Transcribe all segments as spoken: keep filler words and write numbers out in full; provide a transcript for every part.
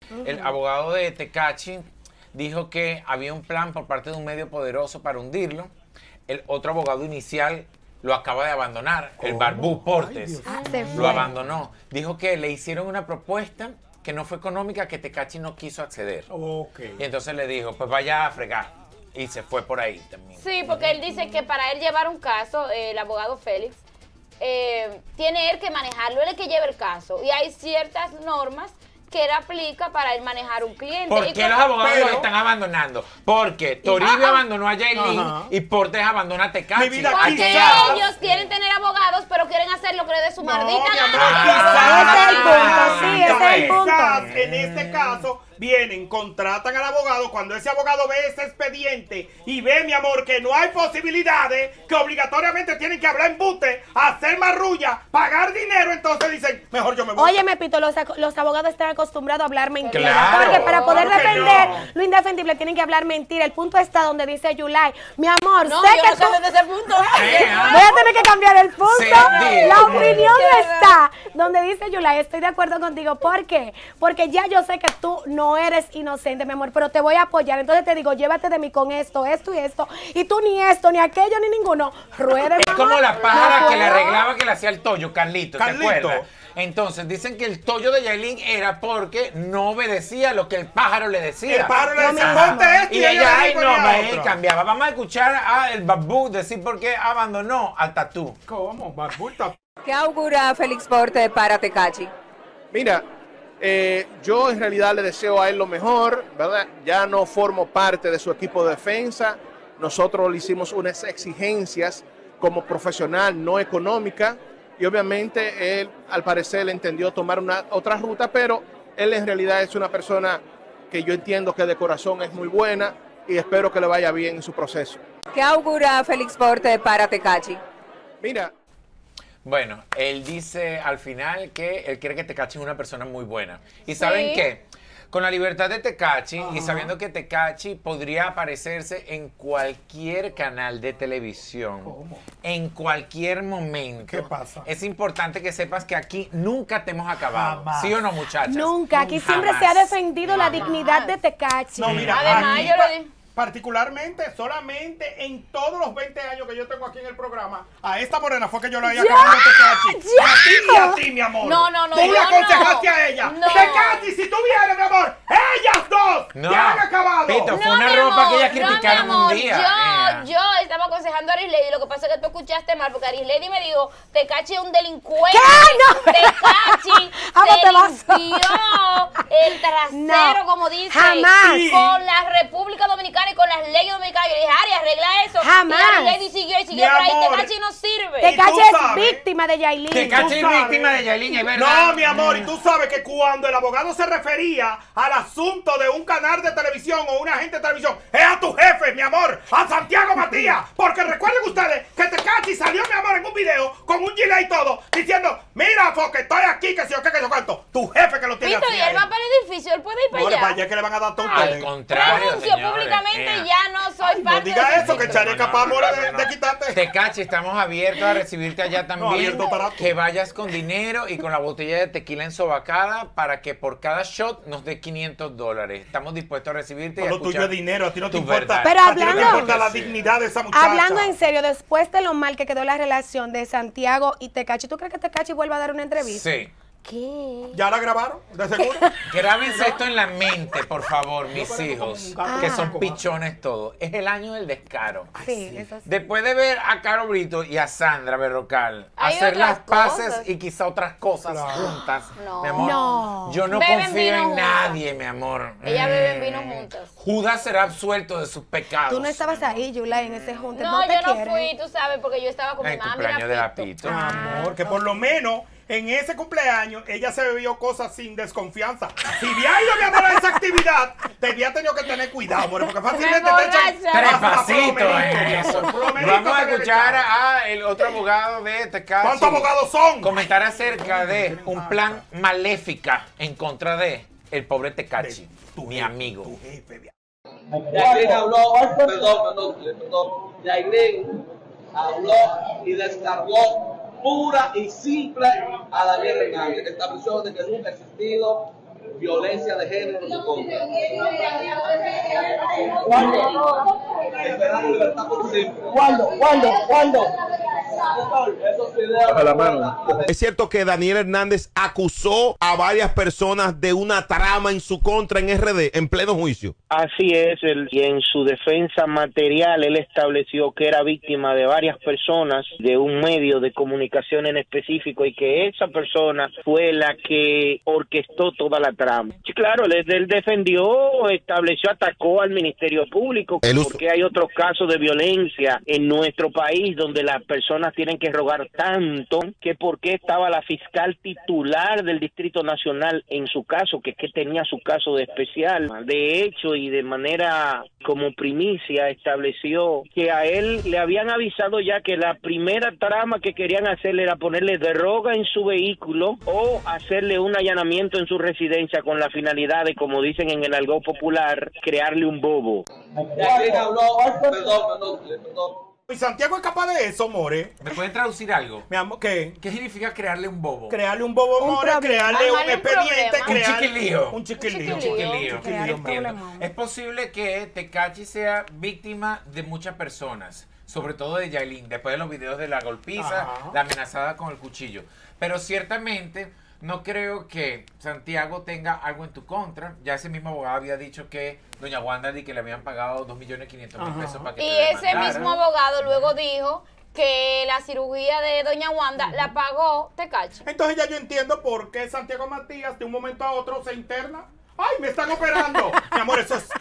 Uh-huh. El abogado de Tekashi dijo que había un plan por parte de un medio poderoso para hundirlo. El otro abogado inicial lo acaba de abandonar, ¿Cómo? el Barbú Portes. Ah, lo abandonó. Dijo que le hicieron una propuesta que no fue económica, que Tekashi no quiso acceder. Okay. Y entonces le dijo, pues vaya a fregar. Y se fue por ahí también. Sí, porque él dice que para él llevar un caso, eh, el abogado Félix, eh, tiene él que manejarlo, él es el que lleva el caso. Y hay ciertas normas que él aplica para él manejar un cliente. ¿Por y qué como, los abogados pero, los están abandonando? Porque Toribio abandonó a Yailin y Portes abandona a Tekashi. Porque quizás ellos quieren tener abogados, pero quieren hacer lo que le dé su no, maldita gana. Ese es el punto, sí, ese es el punto. Quizás en este caso vienen, contratan al abogado, cuando ese abogado ve ese expediente y ve, mi amor, que no hay posibilidades, que obligatoriamente tienen que hablar en embuste, hacer marrulla, pagar dinero, entonces dicen, mejor yo me voy. Oye, me pito, los, los abogados están acostumbrados a hablar mentira. Claro. Porque para poder Claro que defender no. lo indefendible tienen que hablar mentira. El punto está donde dice Yulai, mi amor, No, sé yo que no tú... sé desde ese punto. Eh, ah. Voy a tener que cambiar el punto. Sí, La sí. opinión De está donde dice Yulai, estoy de acuerdo contigo. ¿Por qué? Porque ya yo sé que tú no eres inocente, mi amor, pero te voy a apoyar. Entonces te digo, llévate de mí con esto, esto y esto. Y tú ni esto, ni aquello, ni ninguno. Ruede, Es mamá. como la pájara No que le puedo. arreglaba que le hacía el toyo, Carlito, ¿te Carlito. acuerdas? Entonces dicen que el toyo de Yailin era porque no obedecía lo que el pájaro le decía. El pájaro le Lo decía, mismo. ponte esto Y y ella, ay, le no, ponía me otro. cambiaba. Vamos a escuchar a el Babú decir por qué abandonó al Tatú. ¿Cómo? Barbulta. ¿Qué augura Félix Portes para Tekashi? Mira, eh, yo en realidad le deseo a él lo mejor, ¿verdad? Ya no formo parte de su equipo de defensa. Nosotros le hicimos unas exigencias como profesional, no económica. Y obviamente él, al parecer, entendió tomar una otra ruta, pero él en realidad es una persona que yo entiendo que de corazón es muy buena y espero que le vaya bien en su proceso. ¿Qué augura Félix Portes para Tekashi? Mira. Bueno, él dice al final que él cree que Tekashi es una persona muy buena. ¿Y saben Sí. qué? Con la libertad de Tekashi y sabiendo que Tekashi podría aparecerse en cualquier canal de televisión, ¿Cómo? en cualquier momento. ¿Qué pasa? Es importante que sepas que aquí nunca te hemos acabado. Jamás. ¿Sí o no, muchachas? Nunca. Aquí siempre Jamás. se ha defendido la dignidad de Tekashi. No, mira, Además, aquí yo pa- le di- particularmente, solamente en todos los veinte años que yo tengo aquí en el programa, a esta morena fue que yo le había ¡Ya! acabado a Tekashi. ¡Ya! A ti y a ti, mi amor. No, no, no, Tú le yo aconsejaste no. a ella. No. Tekashi, si tú vienes, mi amor, ellas dos No. ya han acabado. Pito, fue una mi ropa amor, que ellas no, mi criticaron amor, un día. Yo, Ea. yo estaba aconsejando a Arislady, lo que pasa es que tú escuchaste mal, porque Arislady me dijo, Tekashi es un delincuente. ¿Qué? No. Tekashi ¿Cómo te vas? se limpió el trasero, No, como dice, jamás. Sí. con la República Dominicana y con las leyes dominicanas. Yo le dije, Ari, arregla eso. Jamás. Y Arislady siguió y siguió Mi por ahí. amor. Tekashi no sirve. Tekashi tú es sabes. víctima de Yailin. Tekashi es Tú sabes. víctima de Yailin, es verdad. No, mi amor, y tú sabes que cuando el abogado se refería al asunto de un canal de televisión o una agente de televisión, es a tu jefe, mi amor, a Santiago Matías. Porque recuerden ustedes que Tekashi salió, mi amor, en un video con un gilet y todo, diciendo, mira, porque estoy aquí, que si yo qué, que yo cuánto. Tu jefe que lo tiene Pito, así y a él va para el edificio, él puede ir para No, allá. para allá que le van a dar todo a Al ustedes. contrario, Renuncio señores. públicamente, Ea. ya no soy No parte diga de eso, que echaré capaz mora de, de quitarte. Tekashi, estamos abiertos a recibirte allá también. abierto para tú. Que vayas con dinero y con la botella de tequila ensobacada para que por cada shot nos dé quinientos dólares. Estamos dispuestos a recibirte y a Lo tuyo escuchar es dinero, a ti no te tu importa. verdad. Pero a ti no te hablando- importa la Sí. dignidad de esa muchacha. Hablando en serio, después de lo mal que quedó la relación de Santiago y Tekashi, ¿tú crees que Tekashi vuelva a dar una entrevista? Sí. ¿Qué? ¿Ya la grabaron? ¿De seguro? Grábense esto en la mente, por favor, mis parezco hijos, como un gato que blanco, son ¿va? pichones todos. Es el año del descaro. Sí, eso sí. Después de ver a Caro Brito y a Sandra Berrocal Hay hacer otras las paces cosas. y quizá otras cosas Claro. juntas, No. mi amor, No. yo no Beben confío vino en juntas. nadie, mi amor. Ellas Mm. beben vino juntas. Judas será absuelto de sus pecados. Tú no estabas ahí, Yulai, en ese junte. No, te yo no quieren. fui, tú sabes, porque yo estaba con En mi el mami. cumpleaños de la Pito. Pito. Amor, que por lo menos en ese cumpleaños ella se bebió cosas sin desconfianza. Si había ido, mi amor, a esa actividad, te había tenido que tener cuidado, amor, porque fácilmente te echan emborracha. Tres hasta pasitos plomerito, en mi eso. amor, plomerito Vamos a te debe escuchar echar. a el otro abogado de Tekashi. ¿Cuántos abogados son? Comentar acerca de un plan maléfica en contra de el pobre Tekashi, Tu mi jefe, amigo. tu jefe, mi Yailin habló, perdón, perdón, perdón, Yailin habló y descargó pura y simple a Daniel Hernández. Estableció de que nunca ha existido violencia de género en su contra. Esperamos libertad por siempre. ¿Cuándo? ¿Cuándo? ¿Cuándo? Baja la mano. Es cierto que Daniel Hernández acusó a varias personas de una trama en su contra en R D, en pleno juicio. Así es, él, y en su defensa material él estableció que era víctima de varias personas de un medio de comunicación en específico y que esa persona fue la que orquestó toda la trama. Sí, claro, él, él defendió, estableció, atacó al Ministerio Público, porque hay otros casos de violencia en nuestro país donde las personas tienen que rogar tanto que por qué estaba la fiscal titular del Distrito Nacional en su caso, que es que tenía su caso de especial. De hecho, y de manera como primicia, estableció que a él le habían avisado ya que la primera trama que querían hacerle era ponerle droga en su vehículo o hacerle un allanamiento en su residencia con la finalidad de, como dicen en el argot popular, crearle un bobo. Jacqueline habló, perdón, perdón, perdón. ¿Y Santiago es capaz de eso, more? ¿Me pueden traducir algo? Mi amor, ¿qué? ¿Qué significa crearle un bobo? Crearle un bobo, Un more, problema. crearle un Armarle un expediente, problema. crear... Un chiquilío. Un chiquilío. Un Chiquilío. Crear un Entiendo. problemón. Es posible que Tekashi sea víctima de muchas personas, sobre todo de Yailin, después de los videos de la golpiza, Ajá. la amenazada con el cuchillo. Pero ciertamente no creo que Santiago tenga algo en tu contra. Ya ese mismo abogado había dicho que doña Wanda di que le habían pagado dos millones quinientos mil pesos para que Y te ese demandara. mismo abogado luego dijo que la cirugía de doña Wanda la pagó Tekashi. Entonces ya yo entiendo por qué Santiago Matías de un momento a otro se interna. ¡Ay, me están operando! Mi amor, eso es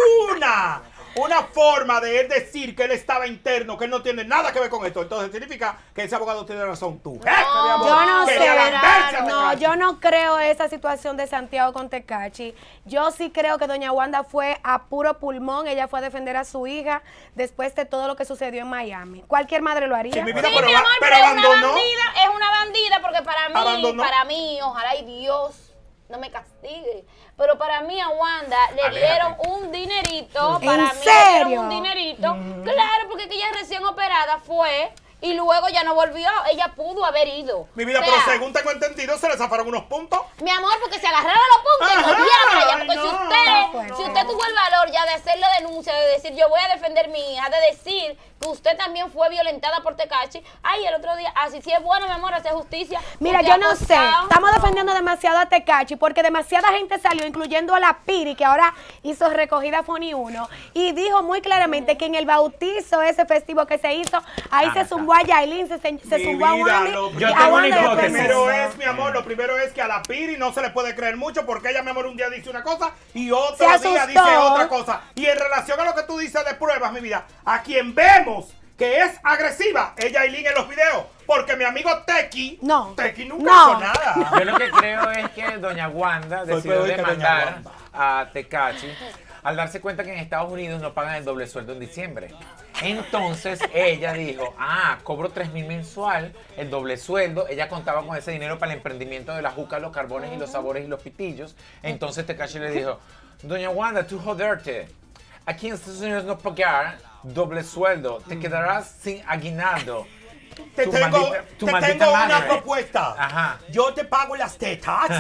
una, una forma de él decir que él estaba interno, que él no tiene nada que ver con esto. Entonces significa que ese abogado tiene razón. Tú, jefe, mi amor, Yo no que sé, le alamberse a no, Tekashi. yo no creo esa situación de Santiago con Tekashi. Yo sí creo que doña Wanda fue a puro pulmón, ella fue a defender a su hija después de todo lo que sucedió en Miami. Cualquier madre lo haría. Sí, mi vida, Sí, pero, mi amor, pero pero es una abandonó. bandida, es una bandida porque para mí, Abandonó. para mí, ojalá y Dios no me castigue, pero para mí a Wanda le Aléjate. dieron un dinerito, ¿En para mí le serio? dieron un dinerito, claro, porque que ella recién operada fue y luego ya no volvió, ella pudo haber ido. Mi vida, O sea, pero según tengo entendido, se le zafaron unos puntos. mi amor, porque se agarraron los puntos y Ajá, volvieron para allá. Porque ay, si no, usted, no, si no. usted tuvo el valor ya de hacer la denuncia, de decir yo voy a defender a mi hija, de decir que usted también fue violentada por Tekashi, ay, el otro día, así sí es bueno, mi amor, hacer justicia. Mira, porque yo ha no sé, costado- estamos defendiendo demasiado a Tekashi porque demasiada gente salió, incluyendo a la Piri, que ahora hizo recogida Foni uno, y dijo muy claramente que en el bautizo ese festivo que se hizo, ahí se zumbó a Yailin, se, se, se Mi zumbó a vida, Wally, lo- y Yo a tengo una Wanda Lo hipótesis. después. primero es, mi amor, lo primero es que a la Piri no se le puede creer mucho porque ella, mi amor, un día dice una cosa y otro Se día asustó. dice otra cosa. Y en relación a lo que tú dices de pruebas, mi vida, a quien vemos que es agresiva, ella y Lin en los videos, porque mi amigo Tequi, No. Tequi nunca No. hizo nada. Yo lo que creo es que doña Wanda Soy decidió peor que doña demandar Wanda. a Tekashi al darse cuenta que en Estados Unidos no pagan el doble sueldo en diciembre. Entonces ella dijo, ah, cobro tres mil mensual, el doble sueldo. Ella contaba con ese dinero para el emprendimiento de la juca, los carbones y los sabores y los pitillos. Entonces Tekashi le dijo, doña Wanda, tú joderte. Aquí en Estados Unidos no pagar doble sueldo, te quedarás sin aguinaldo. Te Tu tengo, maldita- tu te maldita tengo una madre. propuesta. Ajá. Yo te pago las tetas,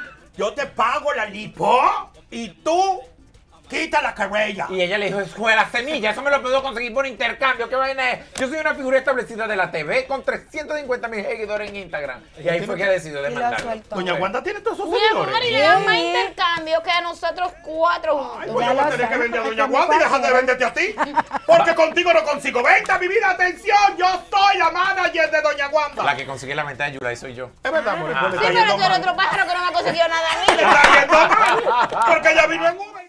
yo te pago la lipo y tú quita la carrera. Y ella le dijo, fue la semilla, eso me lo puedo conseguir por intercambio, ¿qué vaina es? Yo soy una figura establecida de la T V con trescientos cincuenta mil seguidores en Instagram. Y ahí fue que decidió Y lo demandar. sueltó. Doña Wanda tiene todos esos Mi amor, y seguidores. le dan más Sí. intercambio que a nosotros cuatro Ay, juntos. pues Ya yo voy a lo tener sé, que vender a porque Doña me Wanda y dejar de pasa. venderte a ti. Porque contigo no consigo venta, mi vida. Atención, yo soy la manager de Doña Wanda. La que consigue la venta de Yulai soy yo. Es verdad, amor, Ah. pues le Sí, está pero yendo tú eres mal. otro pájaro que no me ha conseguido nada a mí. Le está yendo mal. Porque ella vino en Uber.